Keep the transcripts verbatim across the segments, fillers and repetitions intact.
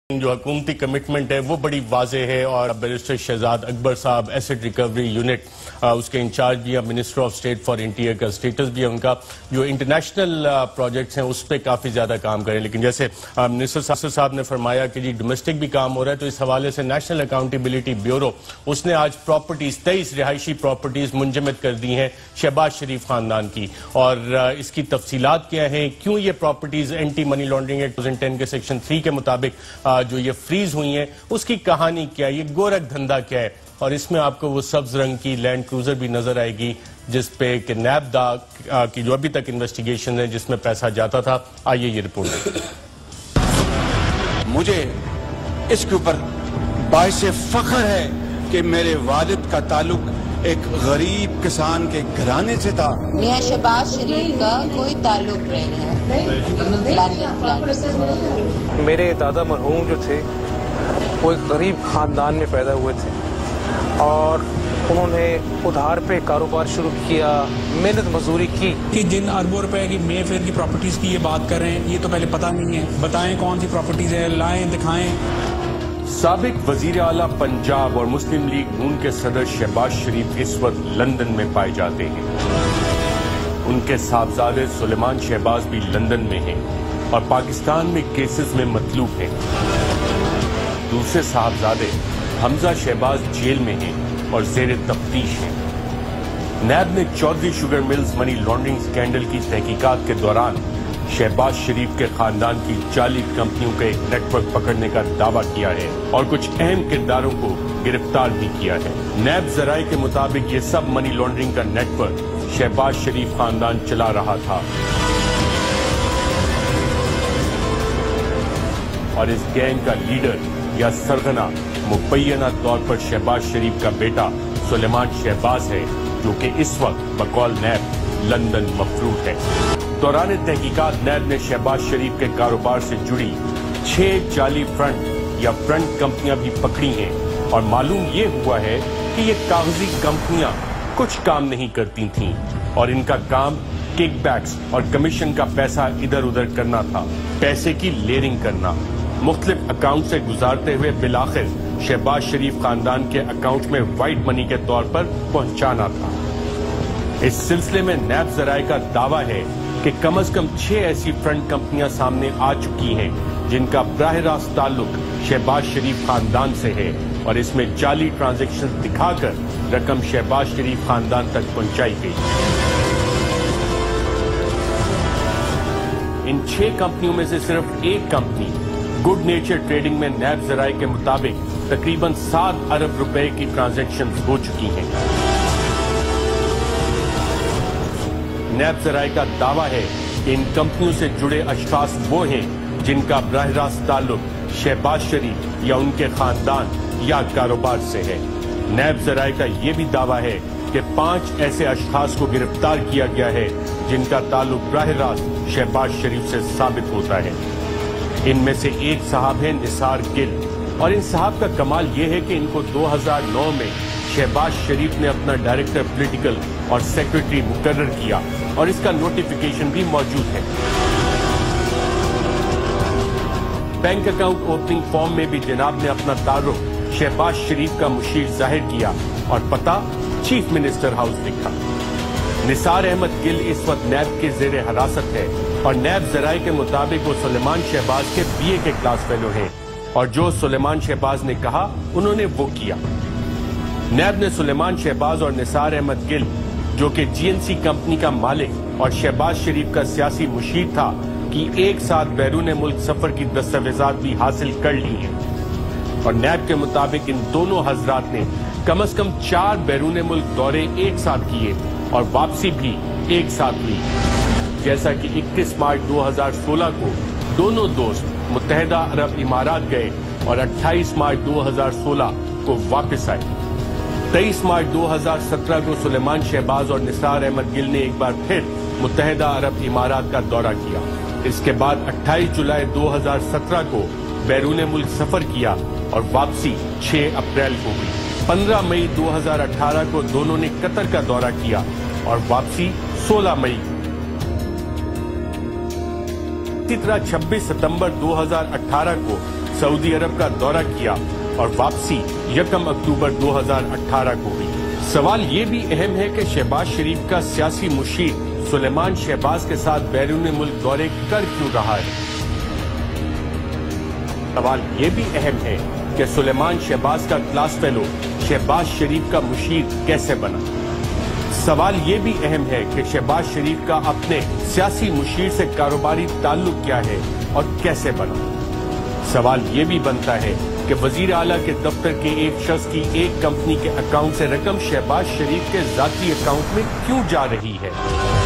جو حکومتی کمٹمنٹ ہے وہ بڑی واضح ہے اور بیرسٹر شہزاد اکبر صاحب ایسٹ ریکوری یونٹ اس کے انچارج بھی ہے، minister of state for interior کا اسٹیٹس بھی ہے ان کا، جو انٹرنیشنل پروجیکٹس ہیں اس پہ کافی زیادہ کام کریں، لیکن جیسے منسٹر صاحب نے فرمایا کہ جی ڈومیسٹک بھی کام ہو رہا ہے، تو اس حوالے سے نیشنل اکاؤنٹیبلٹی بیورو اس نے آج پراپرٹیز تیئیس رہائشی پراپرٹیز منجمد کر دی ہیں شہباز شریف خاندان کی، اور اس کی تفصیلات کیا ہیں، کیوں یہ properties anti money laundering act دو ہزار دس کے سیکشن تھری کے مطابق جو یہ فریز ہوئی ہیں، اس کی کہانی کیا ہے، یہ گورکھ دھندا کیا ہے، اور اس میں آپ کو وہ سبز رنگ کی لینڈ کروزر بھی نظر آئے گی جس پہ کہ نیب دا کی جو ابھی تک انویسٹیگیشن ہے جس میں پیسہ جاتا تھا۔ آئیے یہ رپورٹ دیکھیں۔ مجھے اس کے اوپر باعث فخر ہے کہ میرے والد کا تعلق ایک غریب کسان کے گھرانے سے تھا۔ میاں شہباز شریف کا کوئی تعلق نہیں ہے۔ میرے دادا مرحوم جو تھے وہ ایک غریب خاندان میں پیدا ہوئے تھے اور انہوں نے ادھار پہ کاروبار شروع کیا، محنت مزدوری کی۔ کہ جن اربوں روپے کی مے فیئر کی پراپرٹیز کی یہ بات کر رہے ہیں، یہ تو پہلے پتہ نہیں ہے، بتائیں کون سی پراپرٹیز ہے، لائیں دکھائیں۔ سابق وزیر اعلیٰ پنجاب اور مسلم لیگ نون کے صدر شہباز شریف اس وقت لندن میں پائے جاتے ہیں۔ ان کے صاحبزادے سلیمان شہباز بھی لندن میں ہیں اور پاکستان میں کیسز میں مطلوب ہیں۔ دوسرے صاحبزادے حمزہ شہباز جیل میں ہیں اور زیر تفتیش ہیں۔ نیب نے Chaudhry sugar mills money laundering scandal کی تحقیقات کے دوران شہباز شریف کے خاندان کی جعلی کمپنیوں کا ایک نیٹ ورک پکڑنے کا دعویٰ کیا ہے اور کچھ اہم کرداروں کو گرفتار بھی کیا ہے۔ نیب ذرائع کے مطابق یہ سب منی لانڈرنگ کا نیٹ ورک شہباز شریف خاندان چلا رہا تھا اور اس گینگ کا لیڈر یا سرغنہ مبینہ طور پر شہباز شریف کا بیٹا سلیمان شہباز ہے، جو کہ اس وقت بقول نیب لندن مفروض ہے۔ دوران تحقیقات نیب نے شہباز شریف کے کاروبار سے جڑی چھ جعلی فرنٹ یا فرنٹ کمپنیاں بھی پکڑی ہیں، اور معلوم یہ ہوا ہے کہ یہ کاغذی کمپنیاں کچھ کام نہیں کرتی تھیں اور ان کا کام کک بیکس اور کمیشن کا پیسہ ادھر ادھر کرنا تھا، پیسے کی لیئرنگ کرنا، مختلف اکاؤنٹ سے گزارتے ہوئے بالآخر شہباز شریف خاندان کے اکاؤنٹ میں وائٹ منی کے طور پر پہنچانا تھا۔ اس سلسلے میں نیب ذرائع کا دعویٰ ہے کہ کم از کم چھ ایسی فرنٹ کمپنیاں سامنے آ چکی ہیں جن کا براہ راست تعلق شہباز شریف خاندان سے ہے، اور اس میں جعلی ٹرانزیکشن دکھا کر رقم شہباز شریف خاندان تک پہنچائی گئی۔ ان چھ کمپنیوں میں سے صرف ایک کمپنی گڈ نیچر ٹریڈنگ میں نیب ذرائع کے مطابق تقریباً سات ارب روپے کی ٹرانزیکشن ہو چکی ہیں۔ نیب ذرائع کا دعویٰ ہے کہ ان کمپنیوں سے جڑے اشخاص وہ ہیں جن کا براہ راست تعلق شہباز شریف یا ان کے خاندان یا کاروبار سے ہے۔ نیب ذرائع کا یہ بھی دعویٰ ہے کہ پانچ ایسے اشخاص کو گرفتار کیا گیا ہے جن کا تعلق براہ راست شہباز شریف سے ثابت ہوتا ہے۔ ان میں سے ایک صاحب ہیں نثار گل، اور ان صاحب کا کمال یہ ہے کہ ان کو دو ہزار نو میں شہباز شریف نے اپنا ڈائریکٹر پولیٹیکل اور سیکرٹری مقرر کیا، اور اس کا نوٹیفیکیشن بھی موجود ہے۔ بینک اکاؤنٹ اوپننگ فارم میں بھی جناب نے اپنا تعارف شہباز شریف کا مشیر ظاہر کیا اور پتہ چیف منسٹر ہاؤس لکھا۔ نثار احمد گل اس وقت نیب کے زیر حراست ہے، اور نیب ذرائع کے مطابق وہ سلیمان شہباز کے بی اے کے کلاس فیلو ہیں، اور جو سلیمان شہباز نے کہا انہوں نے وہ کیا۔ نیب نے سلیمان شہباز اور نثار احمد گل، جو کہ جی این سی کمپنی کا مالک اور شہباز شریف کا سیاسی مشیر تھا، کی ایک ساتھ بیرون ملک سفر کی دستاویزات بھی حاصل کر لی ہیں، اور نیب کے مطابق ان دونوں حضرات نے کم از کم چار بیرون ملک دورے ایک ساتھ کیے اور واپسی بھی ایک ساتھ ہوئی، جیسا کہ اکتیس مارچ دو ہزار سولہ کو دونوں دوست متحدہ عرب امارات گئے اور اٹھائیس مارچ دو ہزار سولہ کو واپس آئے۔ تیئیس مارچ دو ہزار سترہ کو سلیمان شہباز اور نثار احمد گل نے ایک بار پھر متحدہ عرب امارات کا دورہ کیا۔ اس کے بعد اٹھائیس جولائی دو ہزار سترہ کو بیرون ملک سفر کیا اور واپسی چھ اپریل کو ہوئی۔ پندرہ مئی دو ہزار اٹھارہ کو دونوں نے قطر کا دورہ کیا اور واپسی سولہ مئی۔ اسی طرح چھبیس ستمبر دو ہزار اٹھارہ کو सऊदी अरब का दौरा किया और वापसी यकम अक्टूबर दो हज़ार अठारह को हुई। सवाल ये भी अहम है कि शहबाज शरीफ का सियासी मुशीर सुलेमान शहबाज के साथ बैरून मुल्क दौरे कर क्यों रहा है। सवाल ये भी अहम है कि सुलेमान शहबाज का क्लास फेलो शहबाज शरीफ का मुशीर कैसे बना। सवाल ये भी अहम है कि शहबाज शरीफ का अपने सियासी मुशीर से कारोबारी ताल्लुक क्या है और कैसे बना। सवाल ये भी बनता है कि वजीर आला के दफ्तर के एक शख्स की एक कंपनी के अकाउंट से रकम शहबाज शरीफ के जाती अकाउंट में क्यों जा रही है।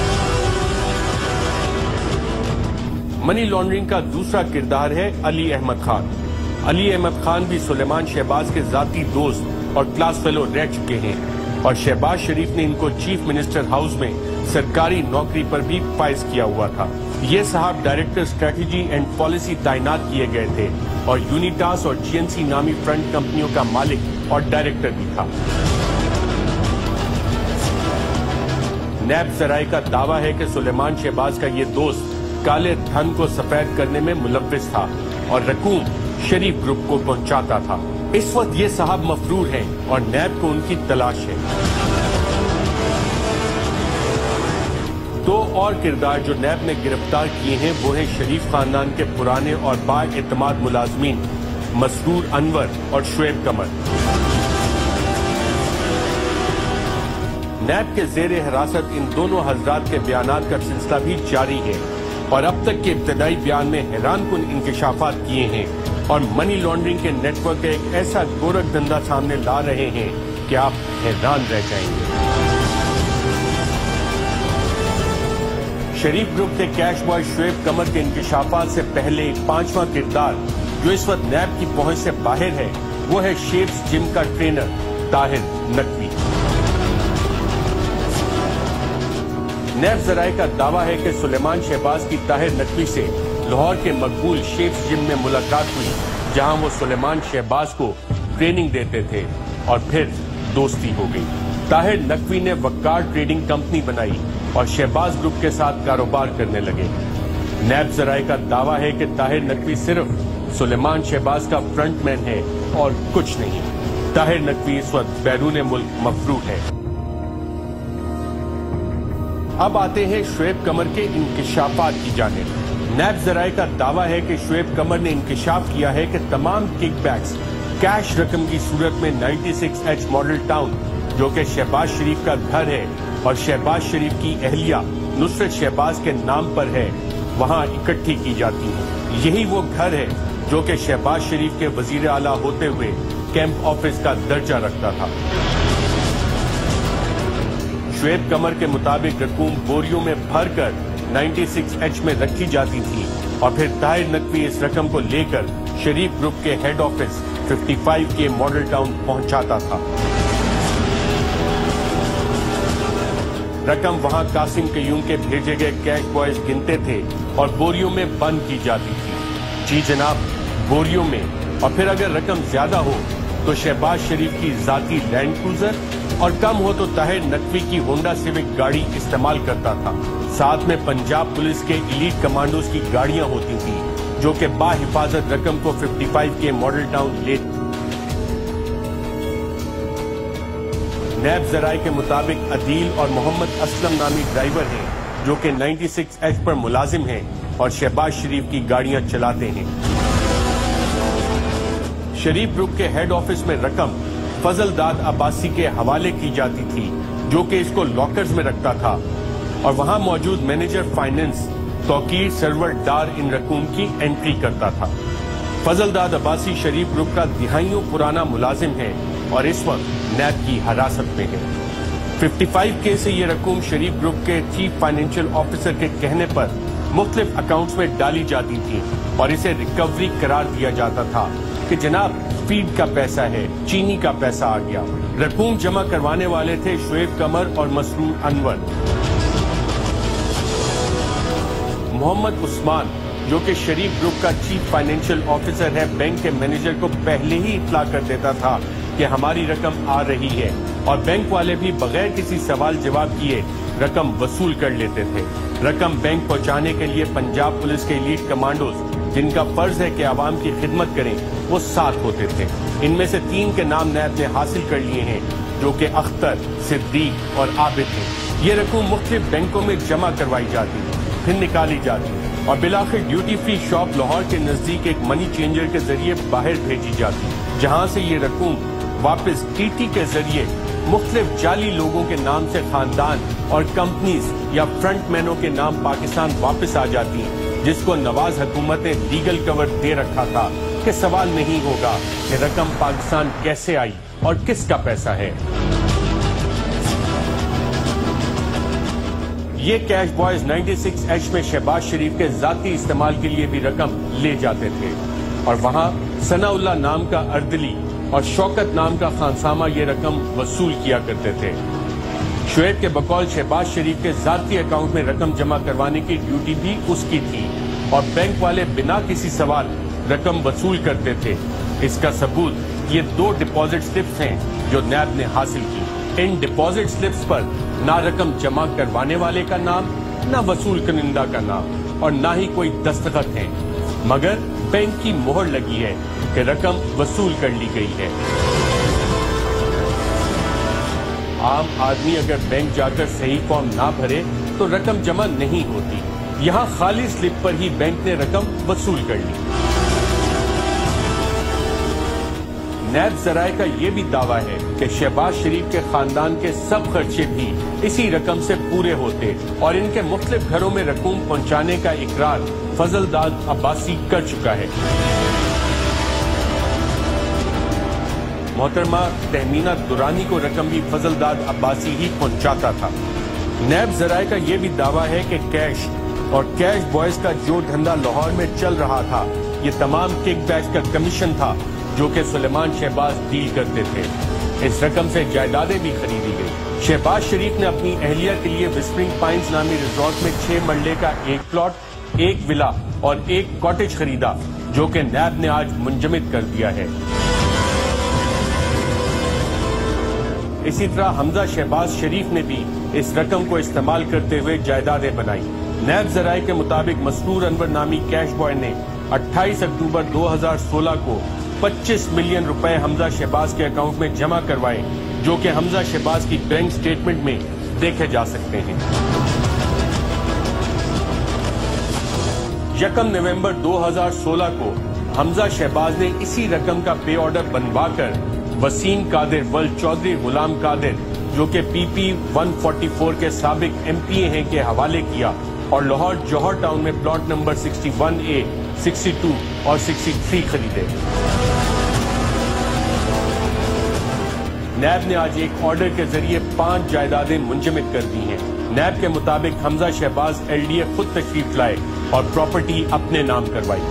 मनी लॉन्ड्रिंग का दूसरा किरदार है अली अहमद खान। अली अहमद खान भी सुलेमान शहबाज के जाती दोस्त और क्लास फेलो रह चुके हैं और शहबाज शरीफ ने इनको चीफ मिनिस्टर हाउस में सरकारी नौकरी पर भी फाइज किया हुआ था। ये साहब डायरेक्टर स्ट्रेटजी एंड पॉलिसी तैनात किए गए थे और यूनिटास और जीएनसी नामी फ्रंट कंपनियों का मालिक और डायरेक्टर भी था। नैब जराए का दावा है कि सुलेमान शहबाज का ये दोस्त काले धन को सफेद करने में मुलव्विस था और रकूम शरीफ ग्रुप को पहुंचाता था। इस वक्त ये साहब मफरूर हैं और नैब को उनकी तलाश है। दो और किरदार जो नैब ने गिरफ्तार किए हैं वो हैं शरीफ खानदान के पुराने और बाएतमाद मुलाजमीन मसरूर अनवर और शुएब कमर। नैब के जेर हिरासत इन दोनों हजरात के बयानात का सिलसिला भी जारी है और अब तक के इब्तदाई बयान में हैरान कुन इंकशाफात किए हैं और मनी लॉन्ड्रिंग के नेटवर्क का एक ऐसा गोरख धंधा सामने ला रहे हैं कि आप हैरान रह जाएंगे। शरीफ ग्रुप के कैश बॉय शुएब कमर के इंकशाफात से पहले एक पांचवा किरदार जो इस वक्त नैब की पहुंच से बाहर है वो है शेप्स जिम का ट्रेनर ताहिर नकवी। नैब जराए का दावा है कि सुलेमान शहबाज की ताहिर नकवी से लाहौर के मकबूल शेप्स जिम में मुलाकात हुई जहां वो सुलेमान शहबाज को ट्रेनिंग देते थे और फिर दोस्ती हो गई। ताहिर नकवी ने वक्कार ट्रेडिंग कंपनी बनाई और शहबाज ग्रुप के साथ कारोबार करने लगे। नैब जराए का दावा है कि ताहिर नकवी सिर्फ सुलेमान शहबाज का फ्रंटमैन है और कुछ नहीं। ताहिर नकवी इस वक्त बैरून मुल्क मफरूर है। अब आते हैं शुएब कमर के इंकशाफात की जानिब। नैब जराए का दावा है कि शुएब कमर ने इंकशाफ किया है कि तमाम किकबैक्स कैश रकम की सूरत में छियानवे एच मॉडल टाउन जो कि शहबाज शरीफ का घर है और शहबाज शरीफ की अहलिया नुसरत शहबाज के नाम पर है वहां इकट्ठी की जाती है। यही वो घर है जो कि शहबाज शरीफ के वजीर आला होते हुए कैंप ऑफिस का दर्जा रखता था। शुएब कमर के मुताबिक रकूम बोरियों में भरकर छियानवे एच में रखी जाती थी और फिर ताहिर नकवी इस रकम को लेकर शरीफ ग्रुप के हेड ऑफिस पचपन के मॉडल टाउन पहुंचाता था। रकम वहां कासिम कयूम के भेजे गए कैश बॉयज गिनते थे और बोरियों में बंद की जाती थी। जी जनाब, बोरियों में। और फिर अगर रकम ज्यादा हो तो शहबाज शरीफ की जाती लैंड क्रूजर और कम हो तो ताहिर नकवी की होंडा सिविक गाड़ी इस्तेमाल करता था। साथ में पंजाब पुलिस के इलीट कमांडोज की गाड़ियां होती थी जो कि बाहिफाजत रकम को पचपन के मॉडल टाउन ले। नैब जराए के मुताबिक अदील और मोहम्मद असलम नामी ड्राइवर हैं जो कि छियानवे एच पर मुलाजिम हैं और शहबाज शरीफ की गाड़ियां चलाते हैं। शरीफ ग्रुप के हेड ऑफिस में रकम फजल दाद अब्बासी के हवाले की जाती थी जो कि इसको लॉकर्स में रखता था और वहां मौजूद मैनेजर फाइनेंस तौकीर सरवर डार इन रकूम की एंट्री करता था। फजल दाद अब्बासी शरीफ ग्रुप का दिहाइयों पुराना मुलाजिम है और इस वक्त नैब की हिरासत में है। पचपन के से ये रकूम शरीफ ग्रुप के चीफ फाइनेंशियल ऑफिसर के कहने पर मुख्तलिफ अकाउंट्स में डाली जाती थी और इसे रिकवरी करार दिया जाता था कि जनाब फीड का पैसा है, चीनी का पैसा आ गया। रकूम जमा करवाने वाले थे शुएब कमर और मसरूर अनवर। मोहम्मद उस्मान जो कि शरीफ ग्रुप का चीफ फाइनेंशियल ऑफिसर है बैंक के मैनेजर को पहले ही इत्तला कर देता था कि हमारी रकम आ रही है और बैंक वाले भी बगैर किसी सवाल जवाब किए रकम वसूल कर लेते थे। रकम बैंक पहुंचाने के लिए पंजाब पुलिस के एलीट कमांडोज جن کا فرض ہے کہ عوام کی خدمت کریں وہ سات ہوتے تھے. ان میں سے تین کے نام نیب نے حاصل کر لیے ہیں جو کہ اختر, صدیق اور عابد ہیں. یہ رقم مختلف بینکوں میں جمع کروائی جاتی ہے, پھر نکالی جاتی ہے اور بالآخر ڈیوٹی فری شاپ لاہور کے نزدیک ایک منی چینجر کے ذریعے باہر بھیجی جاتی ہے, جہاں سے یہ رقم واپس ٹی ٹی کے ذریعے مختلف جعلی لوگوں کے نام سے خاندان اور کمپنیز یا فرنٹ مینوں کے نام پاکستان واپس آ جاتی ہیں, جس کو نواز حکومت نے لیگل کور دے رکھا تھا کہ سوال نہیں ہوگا کہ رقم پاکستان کیسے آئی اور کس کا پیسہ ہے. یہ cash boys ninety six H میں شہباز شریف کے ذاتی استعمال کے لیے بھی رقم لے جاتے تھے اور وہاں ثناء اللہ نام کا اردلی اور شوکت نام کا خانسامہ یہ رقم وصول کیا کرتے تھے. شعیب کے بقول شہباز شریف کے ذاتی اکاؤنٹ میں رقم جمع کروانے کی ڈیوٹی بھی اس کی تھی اور بینک والے بنا کسی سوال رقم وصول کرتے تھے. اس کا ثبوت یہ دو ڈپازٹ سلپس ہیں جو نیب نے حاصل کی. ان ڈپازٹ سلپس پر نہ رقم جمع کروانے والے کا نام, نہ وصول کنندہ کا نام اور نہ ہی کوئی دستخط ہیں, مگر بینک کی مہر لگی ہے کہ رقم وصول کر لی گئی ہے. عام آدمی اگر بینک جا کر صحیح فارم نہ بھرے تو رقم جمع نہیں ہوتی. یہاں خالی سلپ پر ہی بینک نے رقم وصول کر لی. نیب ذرائع کا یہ بھی دعویٰ ہے کہ شہباز شریف کے خاندان کے سب خرچے بھی اسی رقم سے پورے ہوتے اور ان کے مختلف گھروں میں رقوم پہنچانے کا اقرار فضل داد عباسی کر چکا ہے. محترمہ تہمینہ درانی کو رقم بھی فضل داد عباسی ہی پہنچاتا تھا. نیب ذرائع کا یہ بھی دعویٰ ہے کہ کیش اور کیش بوائز کا جو دھندا لاہور میں چل رہا تھا یہ تمام کک بیک کا کمیشن تھا جو کہ سلیمان شہباز ڈیل کرتے تھے. اس رقم سے جائیدادیں بھی خریدی گئی. شہباز شریف نے اپنی اہلیہ کے لیے وسپرنگ پائنز نامی ریزورٹ میں چھ مرلے کا ایک پلاٹ, ایک ولا اور ایک کاٹیج خریدا جو کہ نیب نے آج منجمد کر دیا ہے. اسی طرح حمزہ شہباز شریف نے بھی اس رقم کو استعمال کرتے ہوئے جائیدادیں بنائی. نیب ذرائع کے مطابق مسرور انور نامی کیش بوائے نے اٹھائیس اکتوبر دو ہزار سولہ کو پچیس ملین روپے حمزہ شہباز کے اکاؤنٹ میں جمع کروائے جو کہ حمزہ شہباز کی بینک سٹیٹمنٹ میں دیکھے جا سکتے ہیں. یکم نومبر دو ہزار سولہ کو حمزہ شہباز نے اسی رقم کا پے آرڈر بنوا کر وسیم قادر ولد چودھری غلام قادر جو کہ P P one forty four کے سابق ایم پی اے ہیں کے حوالے کیا اور لاہور جوہر ٹاؤن میں plot number sixty one A, sixty two اور سکسٹی تھری خریدے. نیب نے آج ایک آرڈر کے ذریعے پانچ جائیدادیں منجمد کر دی ہیں. نیب کے مطابق Hamza Shehbaz L D A خود تشریف لائے اور پراپرٹی اپنے نام کروائی.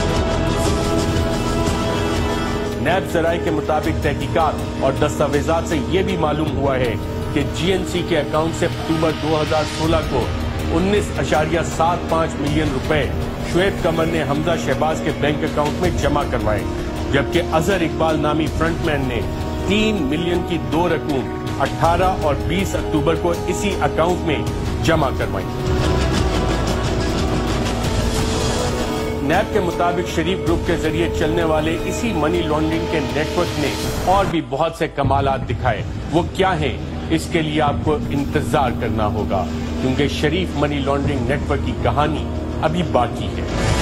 نیب ذرائع کے مطابق تحقیقات اور دستاویزات سے یہ بھی معلوم ہوا ہے کہ جی این سی کے اکاؤنٹ سے اکتوبر دو ہزار سولہ کو انیس اشاریہ سات پانچ ملین روپے شعیب قمر نے حمزہ شہباز کے بینک اکاؤنٹ میں جمع کروائے, جبکہ اظہر اقبال نامی فرنٹ مین نے تین ملین کی دو رقم اٹھارہ اور بیس اکتوبر کو اسی اکاؤنٹ میں جمع کروائی. نیب کے مطابق شریف گروپ کے ذریعے چلنے والے اسی منی لانڈرنگ کے نیٹ ورک نے اور بھی بہت سے کمالات دکھائے. وہ کیا ہیں اس کے لیے آپ کو انتظار کرنا ہوگا کیونکہ Sharif money laundering network کی کہانی ابھی باقی ہے.